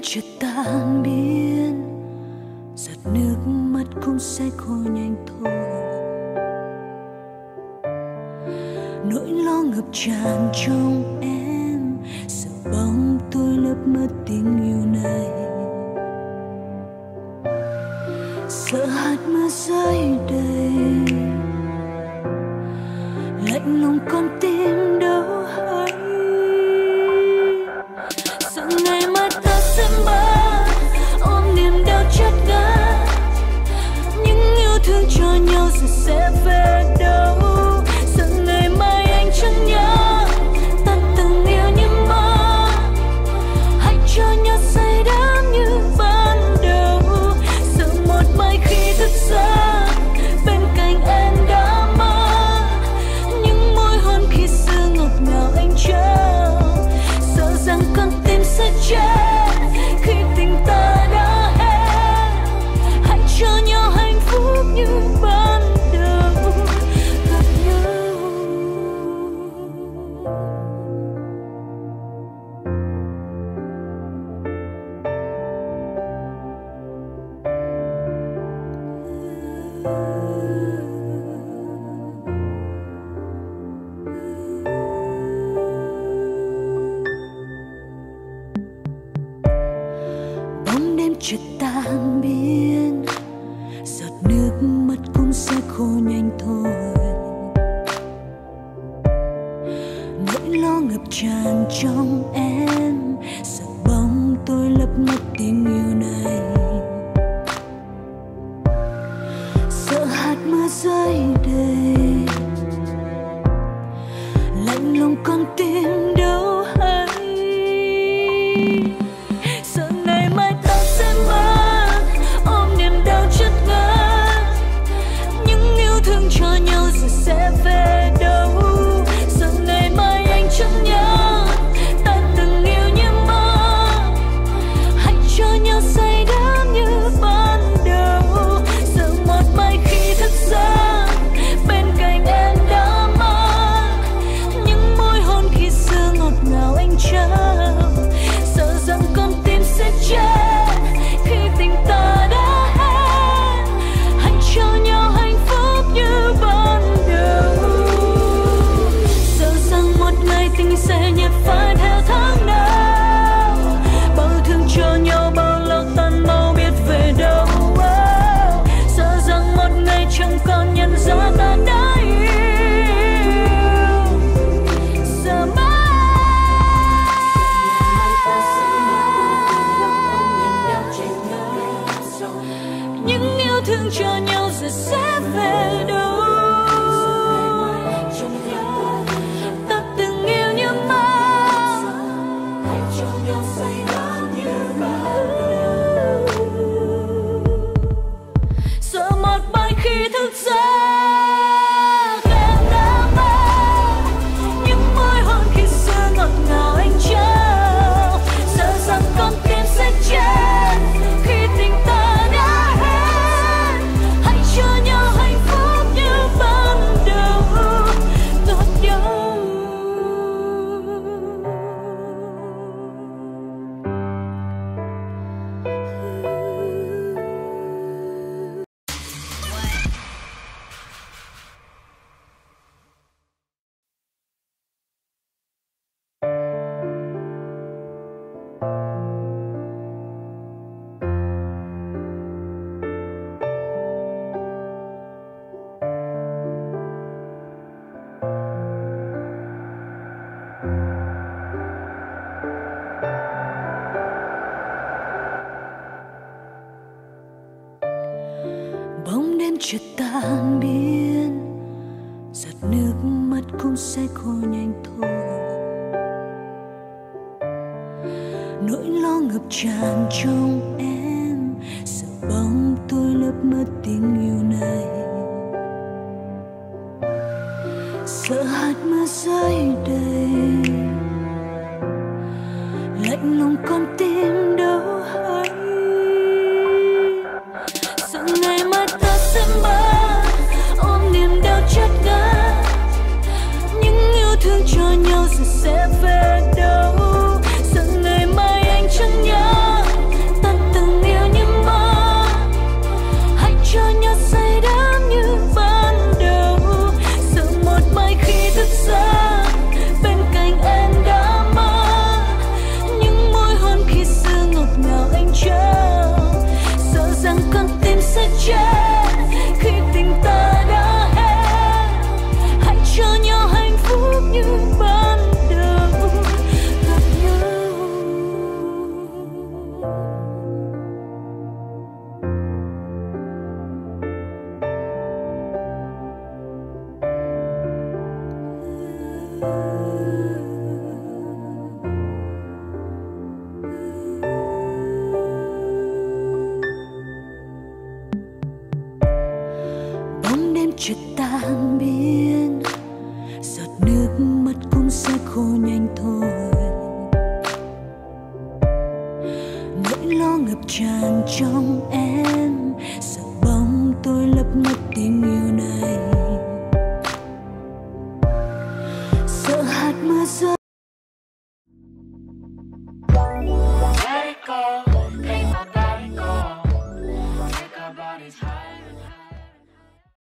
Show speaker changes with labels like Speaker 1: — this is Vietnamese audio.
Speaker 1: chợt tan biến, giọt nước mắt cũng sẽ khô nhanh thôi. Nỗi lo ngập tràn trong em, sợ bóng tôi lấp mất tình yêu này. Sợ hạt mưa rơi đầy, lạnh lùng con tim đâu hay. Sợ ngày mai ta sẽ mất, ôm niềm đau chát ngát. Những yêu thương cho nhau rồi sẽ về đâu. Sợ ngày mai anh chẳng nhớ ta từng yêu như mơ. Hãy cho nhau say đắm như ban đầu. Sợ một mai khi thức giấc bên cạnh em đã mơ. Những môi hôn khi xưa ngọt ngào anh chờ. Sợ rằng con tim sẽ chết khi tình ta đã hết. Hãy cho nhau hạnh phúc như ban đầu. Gặp nhau bóng đêm chợt tan biến, giọt nước mắt cũng sẽ khô nhanh thôi. Nỗi lo ngập tràn trong em, sợ bóng tôi lấp mất tình yêu này. Sợ hạt mưa rơi đầy, lạnh lùng con tim đâu hay. Sợ ngày mai ta sẽ mất, ôm niềm đau chát ngát. Những yêu thương cho nhau rồi sẽ về đâu. Sợ ngày mai anh chẳng nhớ ta từng yêu như mơ. Hãy cho nhau say đắm như ban đầu. Sợ một mai khi thức giấc bên cạnh em đã mơ. Những môi hôn khi xưa ngọt ngào anh chờ. Sợ rằng con tim sẽ chết khi tình ta đã hết. Hãy cho nhau hạnh phúc như ban đầu. Sợ rằng một ngày tình sẽ nhạt phai theo tháng nào. Bao thương cho nhau bao lâu tan mau biết về đâu. Sợ rằng một ngày chẳng còn nhận ra ta đã yêu. Sợ những yêu thương cho nhau rồi sẽ về đâu. Ta từng yêu như mơ. Sợ một mai khi thức giấc em đã mơ. Những môi hôn khi xưa ngọt ngào anh chờ. Sợ rằng con tim sẽ chết khi tình ta đã hết. Hãy cho nhau hạnh phúc như ban đầu. Tốt nhau bóng đêm chợt tan biến, giọt nước mắt cũng sẽ khô nhanh thôi. Nỗi lo ngập tràn trong em, sợ bóng tôi lấp mất tình yêu này. Sợ hạt mưa rơi đầy, lạnh lùng con tim đâu hay. Sợ ngày mai ta sẽ mất, ôm niềm đau chát ngát. Những yêu thương cho nhau rồi sẽ về đâu. Sợ ngày mai anh chẳng nhớ bóng đêm chợt tan biến, giọt nước mắt cũng sẽ khô nhanh thôi. Nỗi lo ngập tràn trong